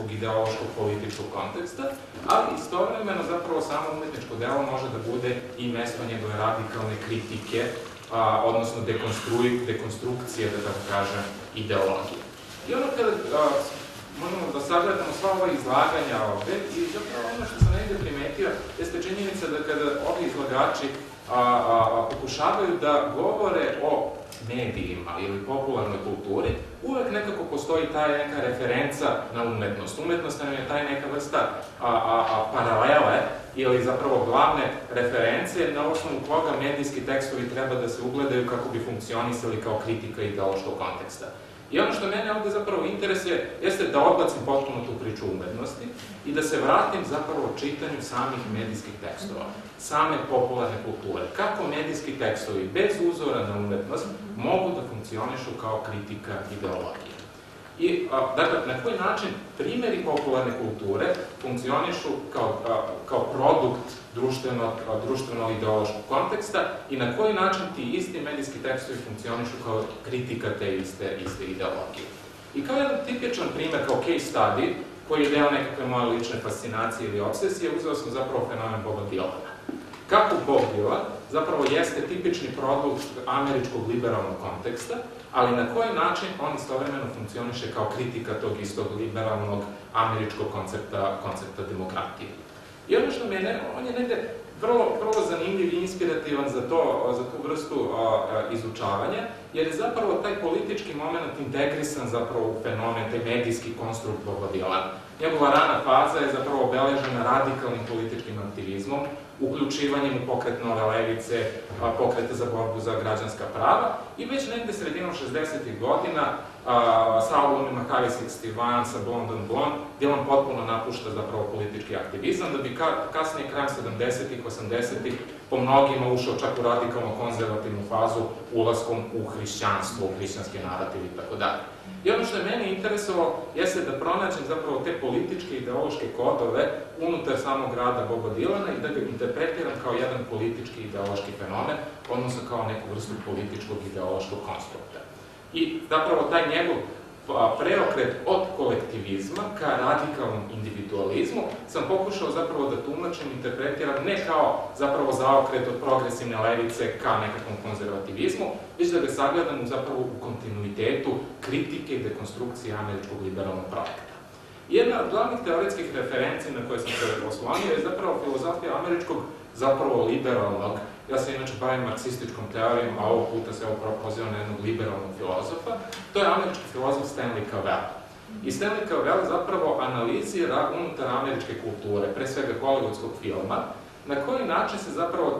nekakvog ideološkog političkog konteksta, ali istovremeno zapravo samo umetničko delo može da bude i mesto njegove radikalne kritike, odnosno dekonstrukcije, da tako kažem, ideologije. I ono kada možemo da sagledamo sva ova izlaganja ovde, i zapravo ono što sam negde primetio, jeste činjenica da kada ovi izlagači pokušavaju da govore o medijima ili popularnoj kulturi, uvek nekako postoji ta neka referenca na umetnost. Umetnost nam je taj neka vrsta paralele ili zapravo glavne reference na osnovu koga medijski tekstovi treba da se ugledaju kako bi funkcionisali kao kritika ideološkog konteksta. I ono što mene ovde zapravo interesuje jeste da odbacim potpuno tu priču umetnosti i da se vratim zapravo čitanju samih medijskih tekstova, same popularne kulture. Kako medijski tekstovi bez uzora na umetnost mogu da funkcionišu kao kritika ideologije. I, dakle, na koji način primjeri popularne kulture funkcionišu kao produkt društveno-ideološkog konteksta i na koji način ti isti medijski tekstovi funkcionišu kao kritika te iste ideologije. I kao jedan tipičan primjer, kao case study, koji je deo nekakve moje lične fascinacije ili obsesije, uzeo sam zapravo fenomen Boba Dylana. Kako Bob Dylan zapravo jeste tipični produkt američkog liberalnog konteksta, ali na koji način on istovremeno funkcioniše kao kritika tog istog liberalnog američkog koncepta demokratije. I ono što mene, on je negde vrlo zanimljiv i inspirativan za tu vrstu izučavanja, jer je zapravo taj politički moment integrisan zapravo u fenomen, taj medijski konstrukt Boba Dylana. Njegova rana faza je zapravo obeležena radikalnim političkim aktivizmom, uključivanjem u pokret nove levice, pokrete za borbu za građanska prava i već negde sredinom 60-ih godina sa albumima Highway 61, sa Blonde on Blonde, Dylan potpuno napušta zapravo politički aktivizam, da bi kasnije krajem 70-ih, 80-ih po mnogima ušao čak u radikalno konzervativnu fazu ulaskom u hrišćanstvo, u hrišćanski narativ i tako dalje. I ono što je meni interesovalo jeste da pronađem zapravo te političke ideološke kodove unutar samog rada Boba Dylana i da ga interpretiram kao jedan politički ideološki fenomen, odnosno kao neku vrstu političkog ideološkog konstrukta. I zapravo taj njegov preokret od kolektivizma ka radikalnom individualizmu sam pokušao zapravo da tumačim, interpretiram ne kao zapravo zaokret od progresivne levice ka nekakvom konzervativizmu, već da ga sagledam zapravo u kontinuitetu kritike i dekonstrukcije američkog liberalnog projekta. Jedna od glavnih teoretskih referenci na koje sam se oslonio je zapravo filozofija američkog zapravo liberalnog. Ja se inače bavim marksističkom teorijom, a ovog puta se pozivam na jednog liberalnog filozofa. To je američki filozof Stanley Cavell. I Stanley Cavell zapravo analizira unutar američke kulture, pre svega hollywoodskog filma, na koji način se zapravo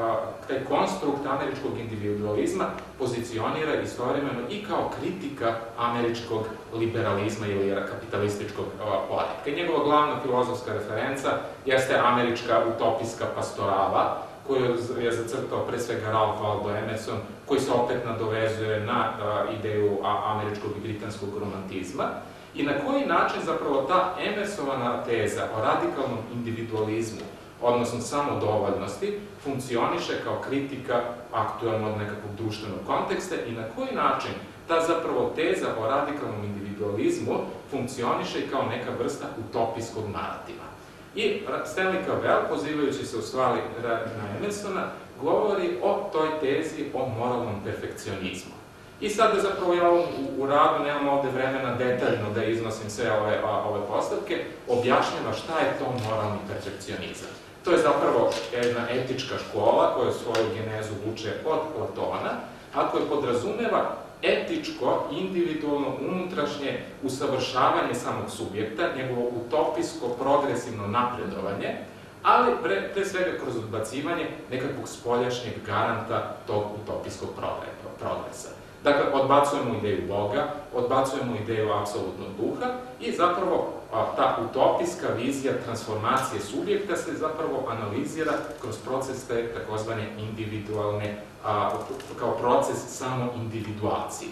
taj konstrukt američkog individualizma pozicionira istovremeno i kao kritika američkog liberalizma ili kapitalističkog poretka. Njegova glavna filozofska referenca jeste američka utopijska pastorala, koju je zacrtao pre svega Ralph Waldo Emerson, koji se opet nadovezuje na ideju američkog i britanskog romantizma, i na koji način zapravo ta Emersonova teza o radikalnom individualizmu, odnosno samodovoljnosti, funkcioniše kao kritika aktualnog nekakvog društvenog konteksta i na koji način ta zapravo teza o radikalnom individualizmu funkcioniše kao neka vrsta utopijskog narativa. I Stanley Cavell, pozivajući se u stvari na Emersona, govori o toj tezi o moralnom perfekcionizmu. I sada zapravo ja u radu nemam ovde vremena detaljno da iznosim sve ove postavke, objašnjava šta je to moralni perfekcionizam. To je zapravo jedna etička škola koja svoju genezu vuče od Platona, a koja podrazumeva etičko, individualno, unutrašnje usavršavanje samog subjekta, njegovo utopijsko, progresivno napredovanje, ali pre svega kroz odbacivanje nekakvog spoljašnjeg garanta tog utopijskog progresa. Dakle, odbacujemo ideju Boga, odbacujemo ideju apsolutnog duha i zapravo ta utopijska vizija transformacije subjekta se zapravo analizira kroz proces te takozvane individualne, kao proces samoindividuacije.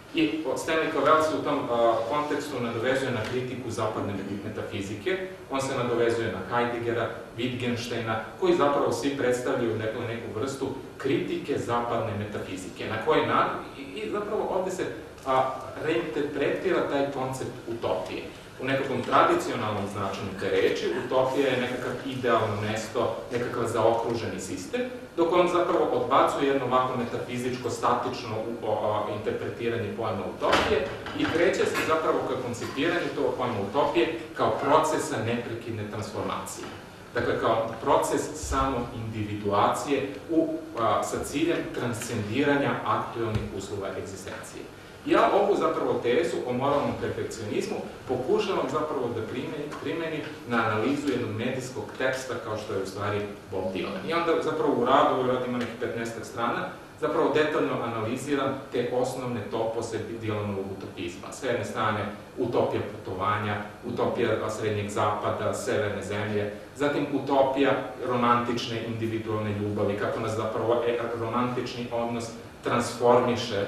I Stanley Cavell se u tom kontekstu nadovezuje na kritiku zapadne metafizike, on se nadovezuje na Heideggera, Wittgensteina, koji zapravo svi predstavljaju neku vrstu kritike zapadne metafizike, na koji način, i zapravo ovde se reinterpretira taj koncept utopije. u nekakvom tradicionalnom značenju te reči, utopija je nekakav idealno mesto, nekakav zaokruženi sistem, dok on zapravo odbacuje jedno ovako metafizičko, statično interpretiranje pojma utopije i kreće se zapravo ka koncipiranju tog pojma utopije kao procesa neprekidne transformacije. Dakle, kao proces samoindividuacije sa ciljem transcendiranja aktualnih uslova egzistencije. Ja ovu zapravo tezu o moralnom perfekcionizmu pokušavam zapravo da primeni na analizu jednog medijskog teksta kao što je u stvari Bob Dylan. I onda zapravo u radu, ima nekih 15 strana, zapravo detaljno analiziram te osnovne topose Dylanovog utopizma. S jedne strane, utopija putovanja, utopija srednjeg zapada, severne zemlje, zatim utopija romantične individualne ljubavi, kako nas zapravo romantični odnos transformiše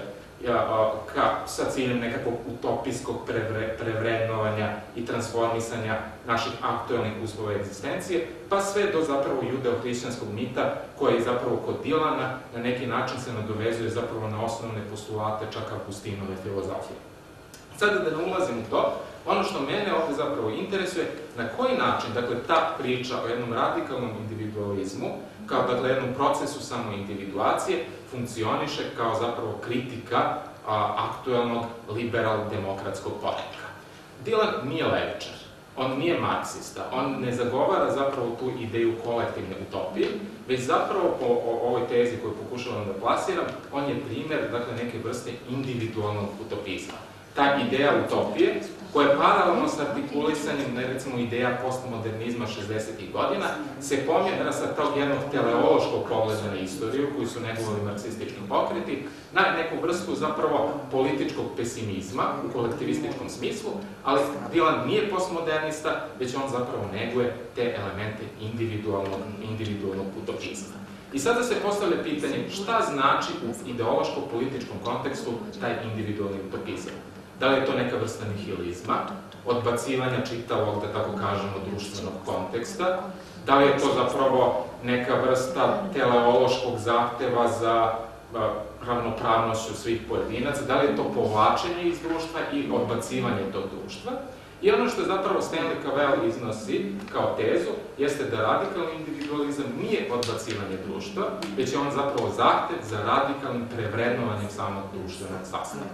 sa ciljem nekakvog utopijskog prevrednovanja i transformisanja naših aktualnih uslova egzistencije, pa sve do zapravo judeo-hrišćanskog mita koji zapravo kod Dylana na neki način se nadovezuje zapravo na osnovne postulate čak Augustinove filozofije. Sada da ne ulazim u to, ono što mene ovde zapravo interesuje, na koji način, dakle, ta priča o jednom radikalnom individualizmu, kao, dakle, jednom procesu samoindividuacije, funkcioniše kao zapravo kritika aktuelnog liberal-demokratskog poretka. Dylan nije levičar, on nije marksista, on ne zagovara zapravo tu ideju kolektivne utopije, već zapravo po ovoj tezi koju pokušavam da plasiram, on je primer, dakle, neke vrste individualnog utopizma. Ta ideja utopije, koja je paralelno sa artikulisanjem, recimo, ideja postmodernizma 60. godina, se pomjera sa tog jednog teleološkog pogleda na istoriju, koji su negovali marksistički pokreti, na neku vrstu zapravo političkog pesimizma u kolektivističkom smislu, ali Dylan nije postmodernista, već on zapravo neguje te elemente individualnog utopizma. I sada se postavlja pitanje šta znači u ideološko-političkom kontekstu taj individualni utopizam. Da li je to neka vrsta nihilizma, odbacivanja čitavog, da tako kažemo, društvenog konteksta, da li je to zapravo neka vrsta teleološkog zahteva za ravnopravnošću svih pojedinaca, da li je to povlačenje iz društva i odbacivanje tog društva. I ono što zapravo Stanley Cavell iznosi kao tezu jeste da radikalni individualizam nije odbacivanje društva, već je on zapravo zahtev za radikalnim prevrednovanjem samog društvenog sastava.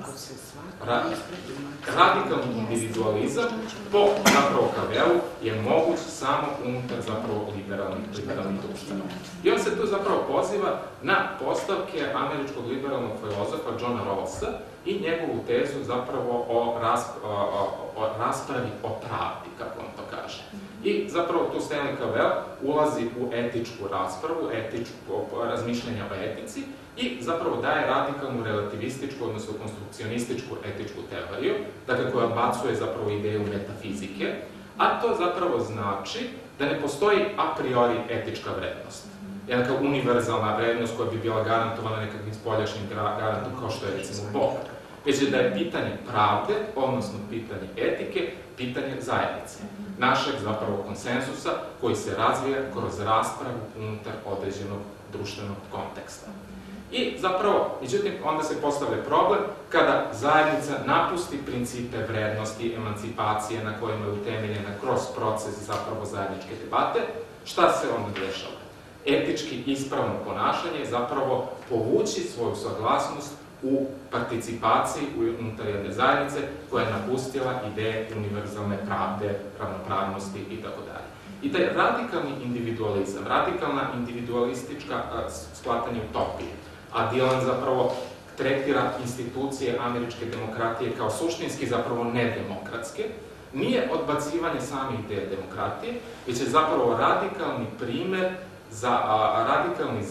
Radikalni individualizam po zapravo Cavellu je moguć samo unutar zapravo liberalnih društva. I on se tu zapravo poziva na postavke američkog liberalnog filozofa Johna Rawlsa i njegovu tezu zapravo o raspravi o pravdi, kako on to kaže. I zapravo tu Stanley Cavell ulazi u etičku raspravu, razmišljanja o etici i zapravo daje radikalnu relativističku, odnosno konstrukcionističku etičku teoriju, dakle koja odbacuje zapravo ideju metafizike, a to zapravo znači da ne postoji a priori etička vrednost. Jedna kao univerzalna vrednost koja bi bila garantovana nekakvim spoljašnjim garantom kao što je recimo Bog. Već je da je pitanje pravde, odnosno pitanje etike, pitanje zajednice. Našeg zapravo konsenzusa koji se razvija kroz raspravu unutar određenog društvenog konteksta. I zapravo, međutim, onda se postavlja problem kada zajednica napusti principe vrednosti, emancipacije na kojima je utemeljena kroz proces zapravo zajedničke debate, šta se onda dešava? Etički ispravno ponašanje je zapravo povući svoju saglasnost u participaciji unutar jedne zajednice koja je napustila ideje univerzalne pravde, ravnopravnosti itd. I taj radikalni individualizam, radikalna individualistička shvatanje utopije, a Dylan zapravo tretira institucije američke demokratije kao suštinski zapravo nedemokratske, nije odbacivanje same ideje demokratije, već je zapravo radikalni primer za radikalni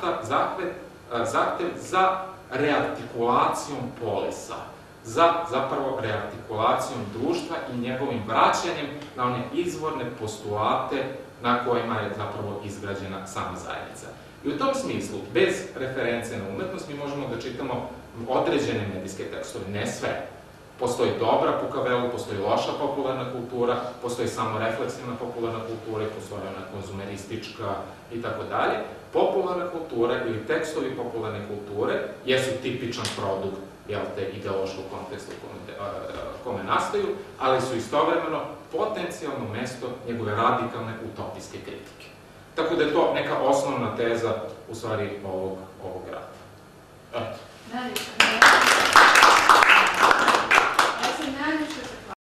zahtev za reartikulacijom polisa, za zapravo reartikulacijom društva i njegovim vraćanjem na one izvorne postulate na kojima je zapravo izgrađena sama zajednica. I u tom smislu, bez reference na umetnost, mi možemo da čitamo određene medijske tekstove, ne sve. Postoji dobra po Cavellu, postoji loša popularna kultura, postoji samo refleksivna popularna kultura, postoji ona konzumeristička i tako dalje. Popularna kultura ili tekstovi popularne kulture jesu tipičan produkt ideološkog konteksta u kome nastaju, ali su istovremeno potencijalno mesto njegove radikalne utopijske kritike. Tako da je to neka osnovna teza, u stvari, ovog rada. Eto.